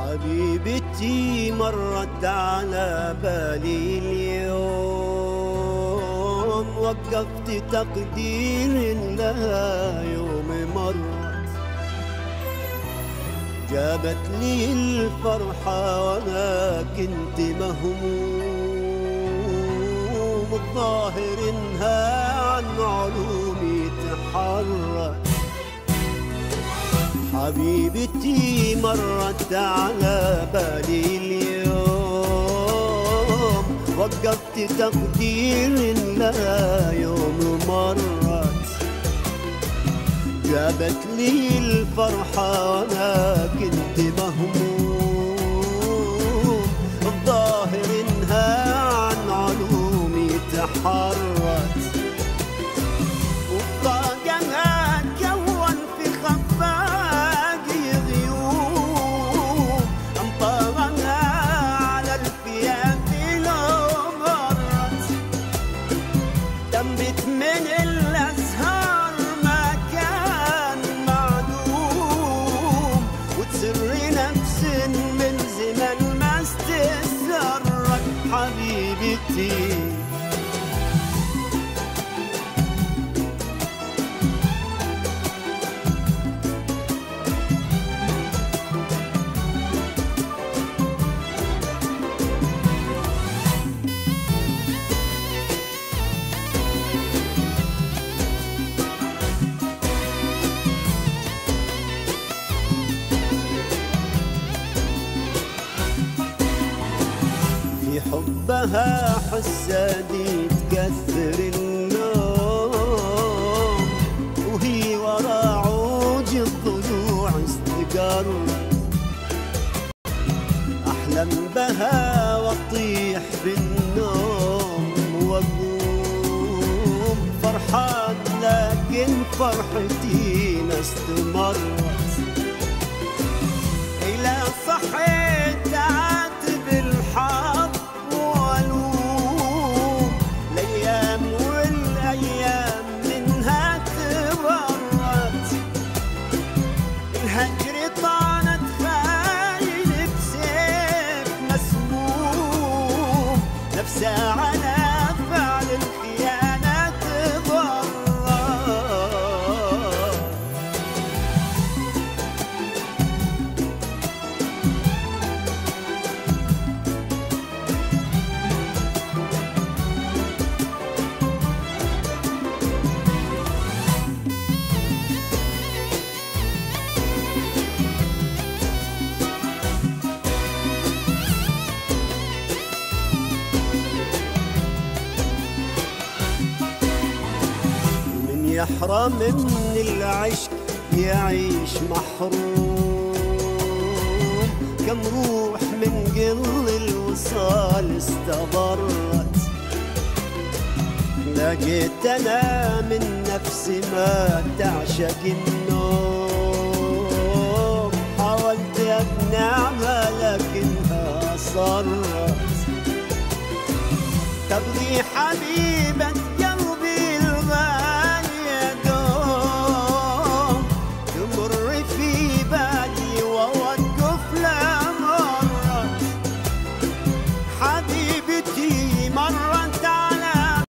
حبيبتي مرت على بالي اليوم، وقفت تقدير لها يوم مرت، جابت لي الفرحة وأنا كنت مهموم، الظاهر إنها عن علومي تحرت. حبيبتي مرت على بالي اليوم، وقفت تقدير لها يوم مرت، جابت لي الفرحة وأنا كنت مهموم، الظاهر إنها عن علومي تحرت. وطاقها كون في خفاقي غيوم، أمطارها على الفيافي لو مرت، تنبت من الأزهار ما كان معدوم، وتسر نفس من زمن ما استسرت. حبيبتي حبها حسادي تكثر النوم، وهي ورا عوج الضلوع استقرت، أحلم بها واطيح بالنوم واقوم فرحان، لكن فرحتي ما استمرت، إلى صحيت عاتب الحظ والوم، الأيام والأيام منها تبرت، الهجر طانت خايل بسيف مسموم، نفسها على فعل الخيانة تضرت. يحرم من العشق يعيش محروم، كم روح من قل الوصال استضرت، لقيت أنا من نفسي ما تعشق النوم، حاولت أقنعها لكنها صرت، تبغي حبيبة